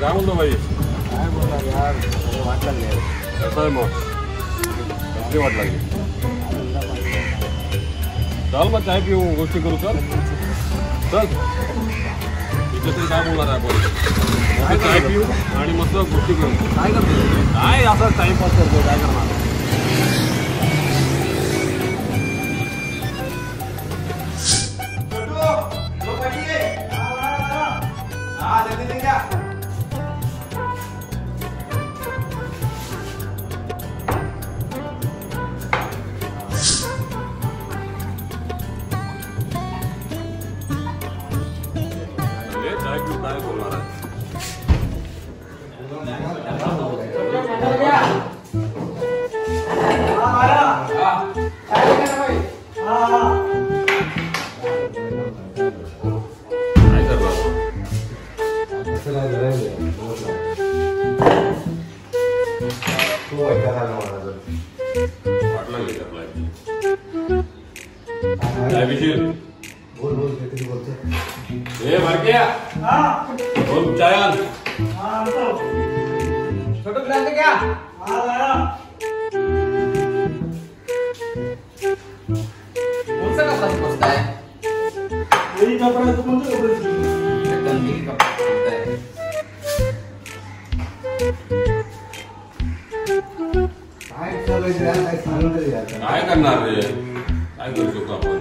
काय म्हणतो भाई? काय बोलणार यार, वाट लागली यार. कसं आहे मग? कसली वाट लागली? चल मग चाय पिऊ, गोष्टी करू. चल चल इथे तरी काय बोलणार आहे आपण? चाय पिऊ आणि मस्त गोष्टी करू. काय करतो? काय असं टाइमपास करतो, काय करणार? चाय पिऊ, काय बोलणार आहे? छोटं ग्लास दे क्या? कोणचा कपडा मस्त आहे? यही कपड़ा है तो कौन सा कपड़ा है? गंदी कपडा आहे. काय चालायचं यार, काय सांगून तरी यार. काय करणार रे? काय करू शकतो आपण?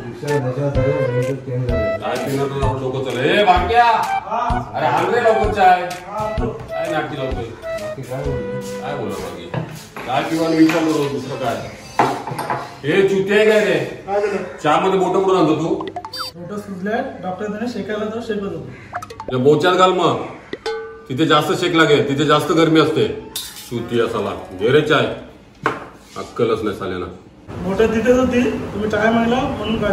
काय पिणार तर आपण लोक चल. हे भाग्या, अरे हाल रे लोक चाय. काय नाटकी लावतोय? काय बोला बाकी? काय पिवान विचार करू, दुसरं काय? हे चुती आहे काय रे? काय झालं? चहा मध्ये बोट कुठून आणतो तू? मोठं सुजलंय, डॉक्टर त्याने शेकायला तर शेकत होतो. बोचात घाल मग. तिथे जास्त शेक लागेल, तिथे जास्त गरमी असते. चुती असाला घे रे चाय. अक्कलच नाही साल्याना. मोठ्या तिथेच होती, तुम्ही चाय मागला म्हणून काय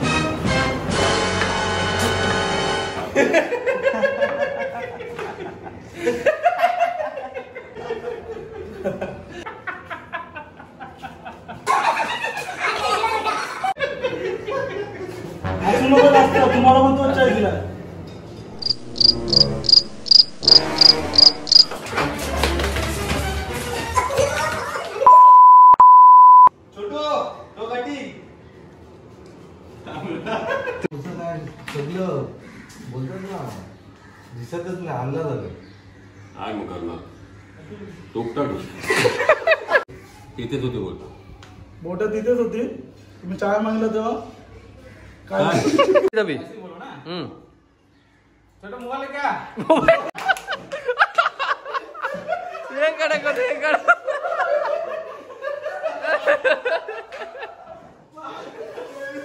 अजून नको जास्त, तुम्हाला पण तोच चाय दिला. सगळं बोलतात ना, दिसतच नाही, आणला झालं. काय मग करणार? टोकटा तिथेच होते बोल. मोठ्या तिथेच होती, तुम्ही चाय मागला तेव्हा काय छोटं मोबाईल क्या?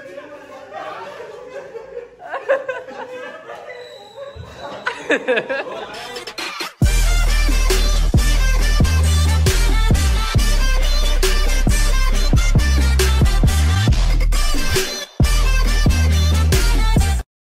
हो